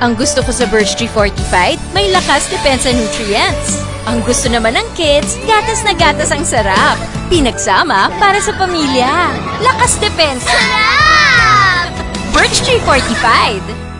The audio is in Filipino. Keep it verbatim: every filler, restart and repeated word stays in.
Ang gusto ko sa Birch Tree Fortified, may Lakas Depensa Nutrients. Ang gusto naman ng kids, gatas na gatas ang sarap. Pinagsama para sa pamilya. Lakas Depensa! Sarap! Birch Tree Fortified!